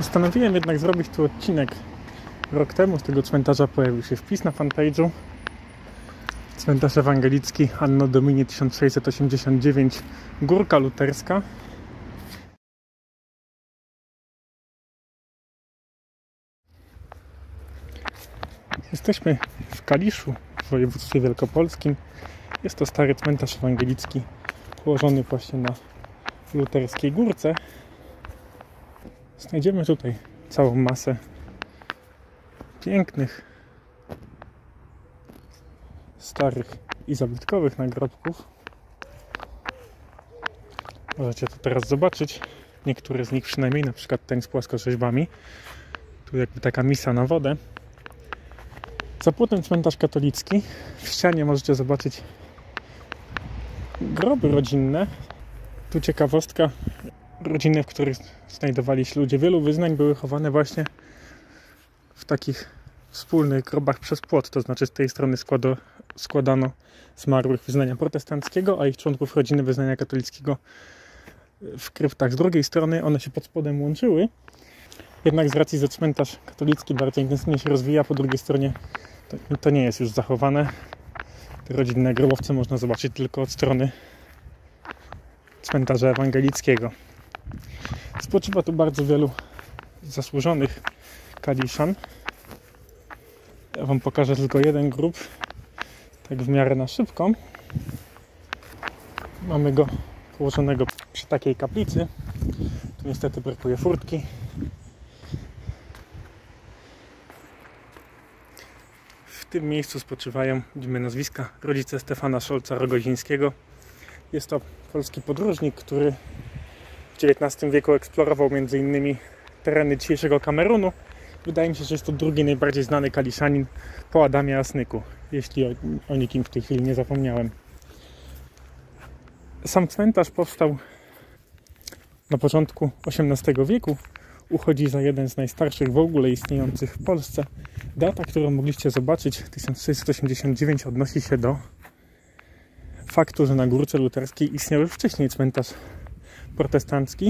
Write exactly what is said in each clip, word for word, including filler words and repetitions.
Postanowiłem jednak zrobić tu odcinek. Rok temu z tego cmentarza pojawił się wpis na fanpage'u. Cmentarz ewangelicki Anno Domini tysiąc sześćset osiemdziesiąt dziewięć, Górka Luterska. Jesteśmy w Kaliszu, w województwie wielkopolskim. Jest to stary cmentarz ewangelicki położony właśnie na luterskiej górce. Znajdziemy tutaj całą masę pięknych, starych i zabytkowych nagrobków. Możecie to teraz zobaczyć. Niektóre z nich przynajmniej, na przykład ten z płaskorzeźbami. Tu jakby taka misa na wodę. Za płotem cmentarz katolicki. W ścianie możecie zobaczyć groby rodzinne. Tu ciekawostka. Rodziny, w których znajdowali się ludzie wielu wyznań, były chowane właśnie w takich wspólnych grobach przez płot. To znaczy z tej strony składo, składano zmarłych wyznania protestanckiego, a ich członków rodziny wyznania katolickiego w kryptach z drugiej strony. One się pod spodem łączyły. Jednak z racji, że cmentarz katolicki bardzo intensywnie się rozwija, po drugiej stronie to, to nie jest już zachowane. Te rodzinne grobowce można zobaczyć tylko od strony cmentarza ewangelickiego. Spoczywa tu bardzo wielu zasłużonych kaliszan. Ja wam pokażę tylko jeden grób, tak w miarę na szybko. Mamy go położonego przy takiej kaplicy. Tu niestety brakuje furtki. W tym miejscu spoczywają, widzimy nazwiska, rodzice Stefana Szolca-Rogozińskiego. Jest to polski podróżnik, który w dziewiętnastym wieku eksplorował między innymi tereny dzisiejszego Kamerunu. Wydaje mi się, że jest to drugi najbardziej znany kaliszanin po Adamie Asnyku, jeśli o, o nikim w tej chwili nie zapomniałem. Sam cmentarz powstał na początku osiemnastego wieku. Uchodzi za jeden z najstarszych w ogóle istniejących w Polsce. Data, którą mogliście zobaczyć, tysiąc sześćset osiemdziesiąt dziewięć, odnosi się do faktu, że na Górce Luterskiej istniał już wcześniej cmentarz protestancki.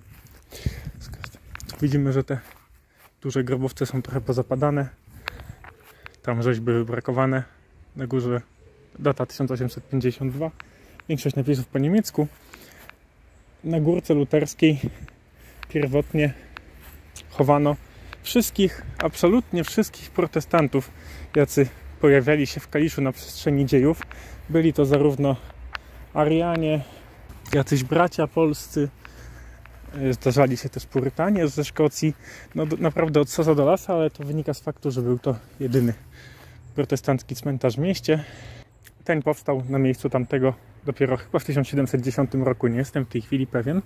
Widzimy, że te duże grobowce są trochę pozapadane. Tam rzeźby wybrakowane. Na górze data tysiąc osiemset pięćdziesiąt dwa. Większość napisów po niemiecku. Na Górce Luterskiej pierwotnie chowano wszystkich, absolutnie wszystkich protestantów, jacy pojawiali się w Kaliszu na przestrzeni dziejów. Byli to zarówno Arianie, jacyś bracia polscy, zdarzali się też Purytanie ze Szkocji. No naprawdę od sosa do lasa, ale to wynika z faktu, że był to jedyny protestancki cmentarz w mieście. Ten powstał na miejscu tamtego dopiero chyba w tysiąc siedemset dziesiątym roku, nie jestem w tej chwili pewien.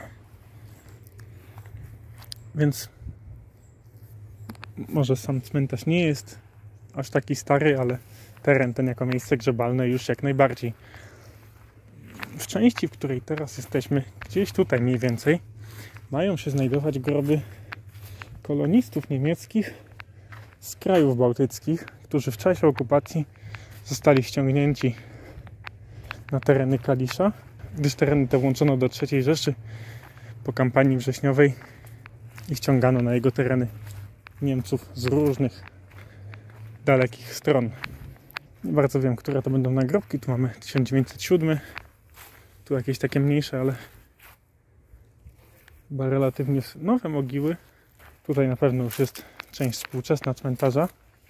Więc może sam cmentarz nie jest aż taki stary, ale teren ten jako miejsce grzebalne już jak najbardziej. W części, w której teraz jesteśmy, gdzieś tutaj mniej więcej, mają się znajdować groby kolonistów niemieckich z krajów bałtyckich, którzy w czasie okupacji zostali ściągnięci na tereny Kalisza, gdyż tereny te włączono do trzeciej Rzeszy po kampanii wrześniowej i ściągano na jego tereny Niemców z różnych dalekich stron. Nie bardzo wiem, które to będą nagrobki. Tu mamy tysiąc dziewięćset siódmy. Tu jakieś takie mniejsze, ale chyba relatywnie nowe mogiły. Tutaj na pewno już jest część współczesna cmentarza.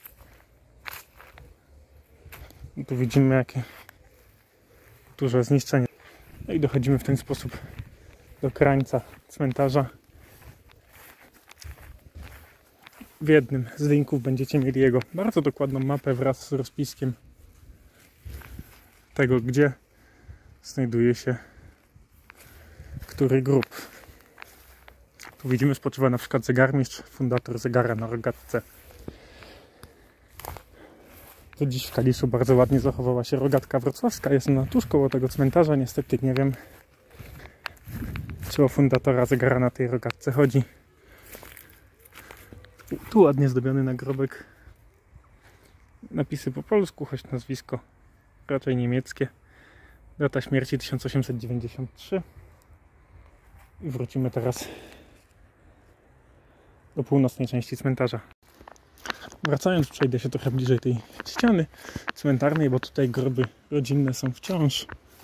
I tu widzimy jakie duże zniszczenie. No i dochodzimy w ten sposób do krańca cmentarza. W jednym z linków będziecie mieli jego bardzo dokładną mapę wraz z rozpiskiem tego, gdzie znajduje się który grób. Tu widzimy, spoczywa na przykład zegarmistrz, fundator zegara na rogatce. Tu dziś w Kaliszu bardzo ładnie zachowała się rogatka wrocławska. Jest ona tuż koło tego cmentarza. Niestety nie wiem, czy o fundatora zegara na tej rogatce chodzi. Tu ładnie zdobiony nagrobek. Napisy po polsku, choć nazwisko raczej niemieckie. Data śmierci tysiąc osiemset dziewięćdziesiąt trzy. I wrócimy teraz do północnej części cmentarza. Wracając, przejdę się trochę bliżej tej ściany cmentarnej, bo tutaj groby rodzinne są wciąż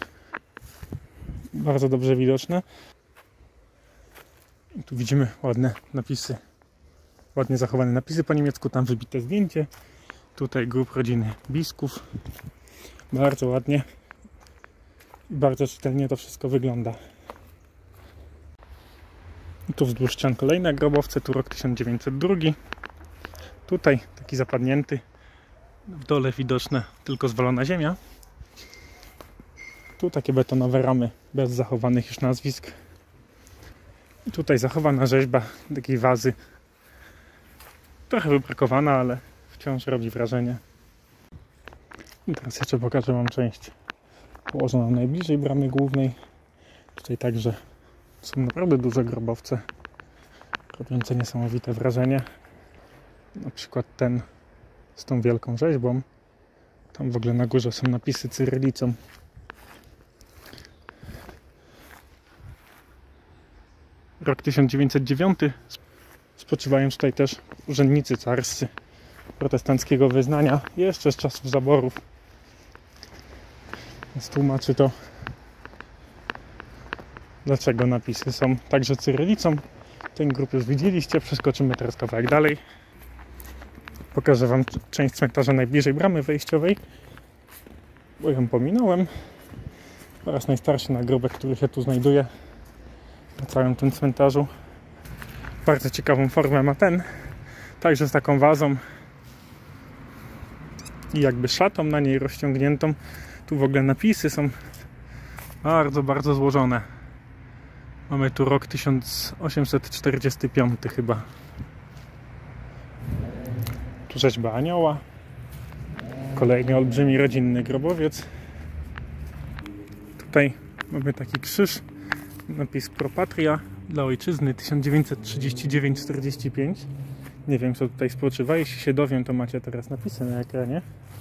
bardzo dobrze widoczne. I tu widzimy ładne napisy, ładnie zachowane napisy po niemiecku, tam wybite zdjęcie. Tutaj grób rodziny Bisków. Bardzo ładnie i bardzo czytelnie to wszystko wygląda. I tu wzdłuż ścian kolejne grobowce, tu rok tysiąc dziewięćset drugi. Tutaj taki zapadnięty, w dole widoczne tylko zwalona ziemia. Tu takie betonowe ramy bez zachowanych już nazwisk. I tutaj zachowana rzeźba takiej wazy. Trochę wybrakowana, ale wciąż robi wrażenie. I teraz jeszcze pokażę wam część położoną najbliżej bramy głównej. Tutaj także są naprawdę duże grobowce, robiące niesamowite wrażenie. Na przykład ten z tą wielką rzeźbą. Tam w ogóle na górze są napisy cyrylicą. Rok tysiąc dziewięćset dziewiąty. Spoczywają tutaj też urzędnicy carscy protestanckiego wyznania, jeszcze z czasów zaborów. Więc tłumaczy to, dlaczego napisy są także cyrylicą. Ten grób już widzieliście, przeskoczymy teraz kawałek dalej. Pokażę wam część cmentarza najbliżej bramy wejściowej, bo ją pominąłem. Oraz najstarszy nagrobek, który się tu znajduje na całym tym cmentarzu. Bardzo ciekawą formę ma ten, także z taką wazą i jakby szatą na niej rozciągniętą. Tu w ogóle napisy są bardzo, bardzo złożone. Mamy tu rok tysiąc osiemset czterdziesty piąty chyba. Tu rzeźba anioła. Kolejny olbrzymi rodzinny grobowiec. Tutaj mamy taki krzyż. Napis Pro Patria dla ojczyzny tysiąc dziewięćset trzydzieści dziewięć czterdzieści pięć. Nie wiem, co tutaj spoczywa. Jeśli się dowiem, to macie teraz napisy na ekranie.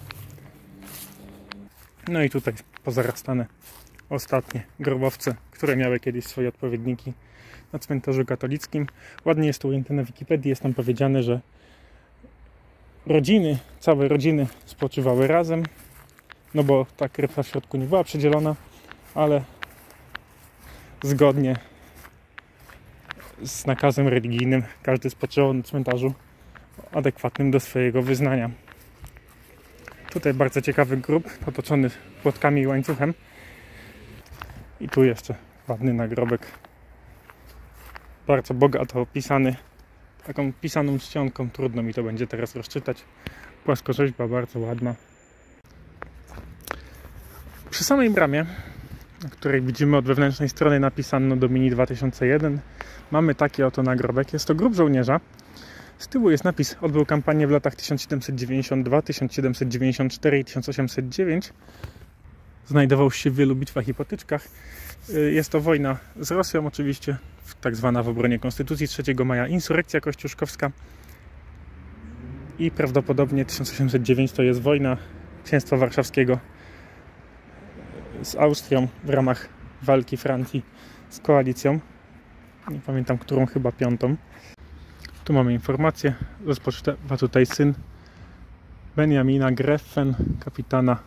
No i tutaj pozarastane ostatnie grobowce, które miały kiedyś swoje odpowiedniki na cmentarzu katolickim. Ładnie jest tu ujęte na Wikipedii. Jest tam powiedziane, że rodziny, całe rodziny spoczywały razem. No bo ta krew w środku nie była przedzielona, ale zgodnie z nakazem religijnym każdy spoczywał na cmentarzu adekwatnym do swojego wyznania. Tutaj bardzo ciekawy grób otoczony płotkami i łańcuchem. I tu jeszcze ładny nagrobek. Bardzo bogato opisany. Taką pisaną czcionką. Trudno mi to będzie teraz rozczytać. Płaskorzeźba bardzo ładna. Przy samej bramie, na której widzimy od wewnętrznej strony napis Anno Domini dwa tysiące jeden, mamy taki oto nagrobek. Jest to grób żołnierza. Z tyłu jest napis: odbył kampanię w latach tysiąc siedemset dziewięćdziesiąt dwa, tysiąc siedemset dziewięćdziesiąt cztery i tysiąc osiemset dziewięć. Znajdował się w wielu bitwach i potyczkach. Jest to wojna z Rosją oczywiście, tak zwana w obronie Konstytucji trzeciego maja insurekcja kościuszkowska. I prawdopodobnie tysiąc osiemset dziewięć to jest wojna Księstwa Warszawskiego z Austrią w ramach walki Francji z koalicją. Nie pamiętam, którą, chyba piątą. Tu mamy informację. Rozpoczyna tutaj syn Benjamina Greffen, kapitana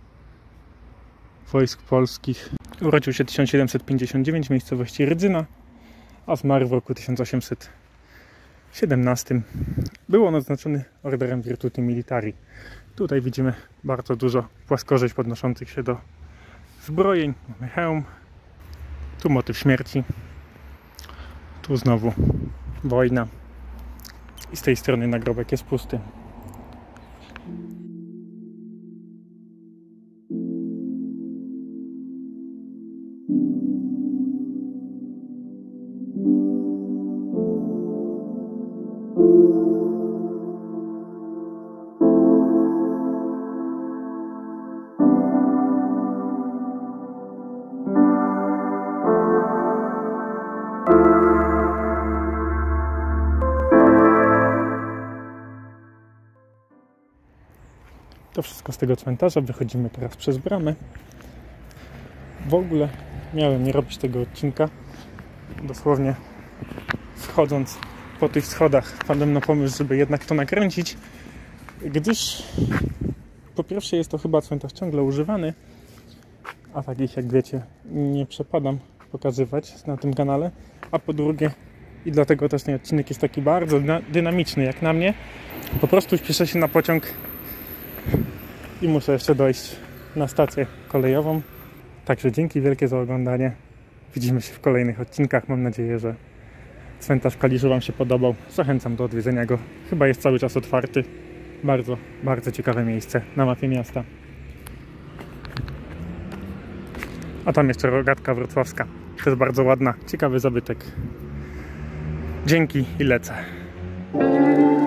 wojsk polskich. Urodził się tysiąc siedemset pięćdziesiąt dziewięć w miejscowości Rydzyna, a zmarł w roku tysiąc osiemset siedemnastym. Był on odznaczony orderem Virtuti Militari. Tutaj widzimy bardzo dużo płaskorzeźb podnoszących się do zbrojeń. Mamy hełm. Tu motyw śmierci. Tu znowu wojna. I z tej strony nagrobek jest pusty. To wszystko z tego cmentarza. Wychodzimy teraz przez bramę. W ogóle miałem nie robić tego odcinka. Dosłownie wchodząc po tych schodach wpadłem na pomysł, żeby jednak to nakręcić, gdyż po pierwsze jest to chyba cmentarz ciągle używany, a takich, jak wiecie, nie przepadam pokazywać na tym kanale, a po drugie i dlatego też ten odcinek jest taki bardzo dynamiczny jak na mnie. Po prostu śpieszę się na pociąg i muszę jeszcze dojść na stację kolejową. Także dzięki wielkie za oglądanie. Widzimy się w kolejnych odcinkach. Mam nadzieję, że cmentarz w Kaliszu Wam się podobał. Zachęcam do odwiedzenia go. Chyba jest cały czas otwarty. Bardzo, bardzo ciekawe miejsce na mapie miasta. A tam jeszcze rogatka wrocławska. Też bardzo ładna, ciekawy zabytek. Dzięki i lecę.